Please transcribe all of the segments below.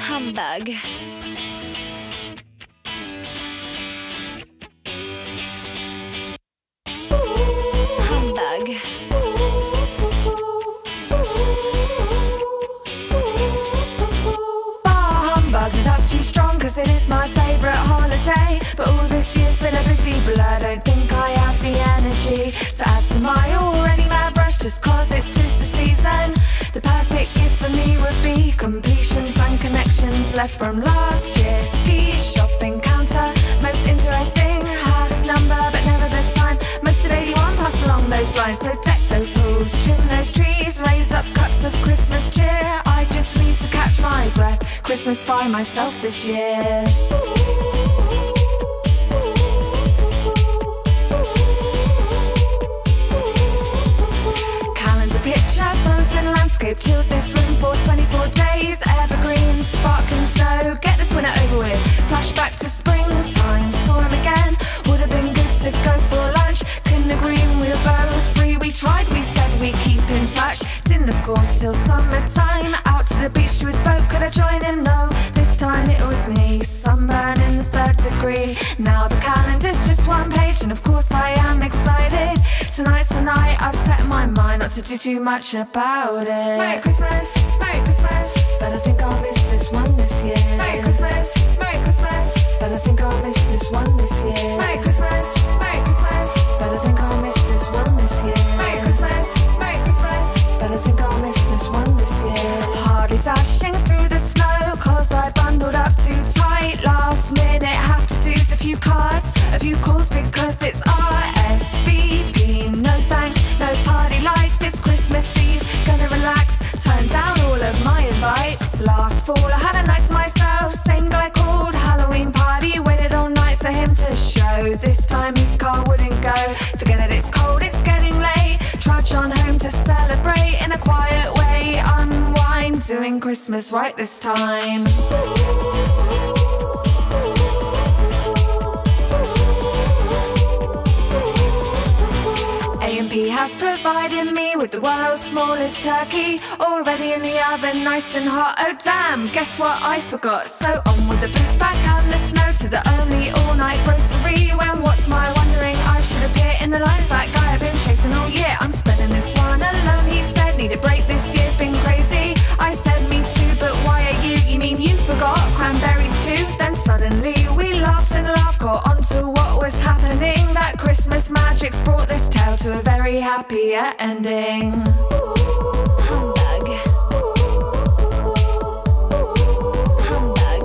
Humbug. Humbug. Humbug, no, that's too strong, cause it is my favourite holiday. But all this year's been a busy blur, don't think I have the energy to add to my already mad brush, just cause it's 'tis the season. The perfect gift for me would be completions and connections left from last year. Ski shopping counter, most interesting, hardest number but never the time. Most of 81 passed along those lines, so deck those halls, trim those trees, raise up cups of Christmas cheer. I just need to catch my breath, Christmas by myself this year. Calendar picture, frozen landscape, chilled this room for 24 days. Evergreen, sparkling snow, get this winter over with. Flashback to springtime, saw him again. Would have been good to go for lunch, couldn't agree, we were both free. We tried, we said we'd keep in touch, didn't of course till summertime. Out to the beach to his boat, could I join him? No, this time it was me. Sunburn in the 3rd degree. Now the calendar's just one page, and of course I am excited. Tonight's the night, I've set my mind not to do too much about it. Merry Christmas, but I think I'll miss this one this year. Merry Christmas, but I think I'll miss this one this year. Merry Christmas, but I think I'll miss this one this year. Merry Christmas, but I think I'll miss this one this year. Hardly dashing through the snow, cause I bundled up too tight. Last minute have to do a few cards, a few calls, because it's RSVP. No thanks, no party lights, it's Christmas Eve, gonna relax, turn down all of my invites. Last fall I had a night to myself, same guy called, Halloween party, waited all night for him to show. This time his car wouldn't go, forget it, it's cold, it's getting late. Trudge on home to celebrate in a quiet way, unwind, doing Christmas right this time. A&P has provided me with the world's smallest turkey, already in the oven, nice and hot. Oh damn, guess what I forgot? So on with the boots back and the snow to the only all-night grocery. When what's my wondering, I should appear in the lines, that guy I've been chasing all year. I'm spending this one alone, he said, need a break, this year's been crazy. I said me too, but why are you? You mean you forgot cranberries too? Then suddenly we laughed and laughed, got onto what was happening. That Christmas magic's brought this tale to a very happy ending. Humbug. Humbug.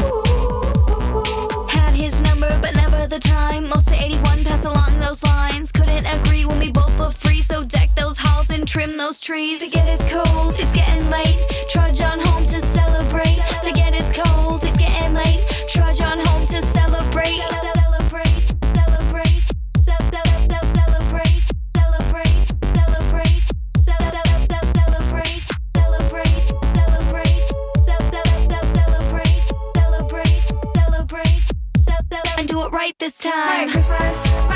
Had his number but never the time. Most of 81 passed along those lines. Couldn't agree when we both were free, so deck those halls and trim those trees. Forget it's cold, it's getting late, trudge on home to celebrate. Forget it's cold, it's getting late, trudge on home to celebrate. And do it right this time. Merry Christmas,